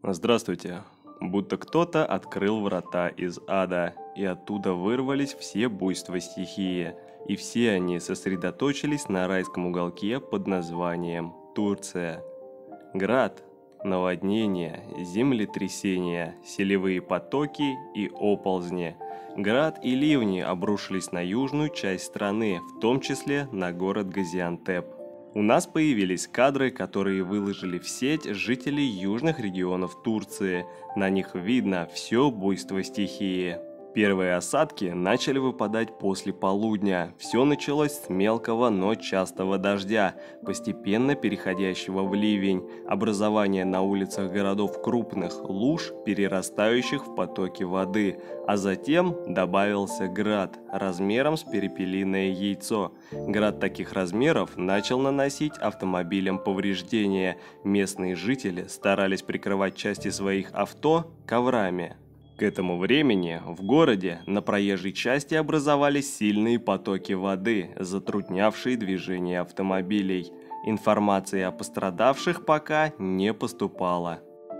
Здравствуйте. Будто кто-то открыл врата из ада, и оттуда вырвались все буйства стихии, и все они сосредоточились на райском уголке под названием Турция. Град, наводнения, землетрясения, селевые потоки и оползни. Град и ливни обрушились на южную часть страны, в том числе на город Газиантеп. У нас появились кадры, которые выложили в сеть жители южных регионов Турции. На них видно все буйство стихии. Первые осадки начали выпадать после полудня. Все началось с мелкого, но частого дождя, постепенно переходящего в ливень, образование на улицах городов крупных луж, перерастающих в потоки воды, а затем добавился град размером с перепелиное яйцо. Град таких размеров начал наносить автомобилям повреждения. Местные жители старались прикрывать части своих авто коврами. К этому времени в городе на проезжей части образовались сильные потоки воды, затруднявшие движение автомобилей. Информации о пострадавших пока не поступало.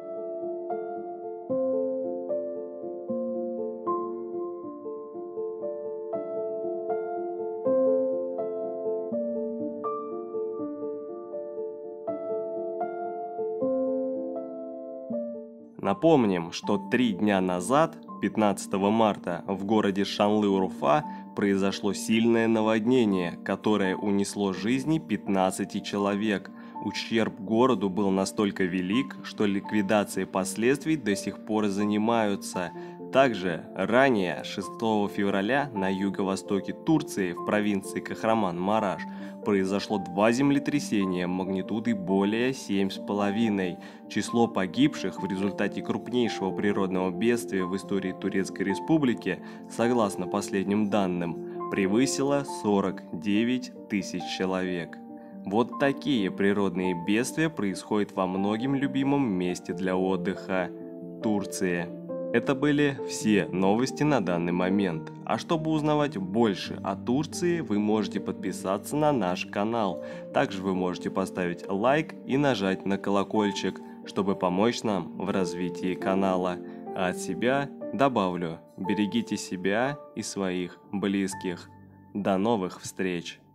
Напомним, что 3 дня назад, 15 марта, в городе Шанлы-Урфа произошло сильное наводнение, которое унесло жизни 15 человек. Ущерб городу был настолько велик, что ликвидацией последствий до сих пор занимаются. Также ранее, 6 февраля, на юго-востоке Турции, в провинции Кахраман-Мараш, произошло 2 землетрясения магнитудой более 7,5. Число погибших в результате крупнейшего природного бедствия в истории Турецкой Республики, согласно последним данным, превысило 49 тысяч человек. Вот такие природные бедствия происходят во многим любимом месте для отдыха – Турции. Это были все новости на данный момент. А чтобы узнавать больше о Турции, вы можете подписаться на наш канал. Также вы можете поставить лайк и нажать на колокольчик, чтобы помочь нам в развитии канала. А от себя добавлю: берегите себя и своих близких. До новых встреч!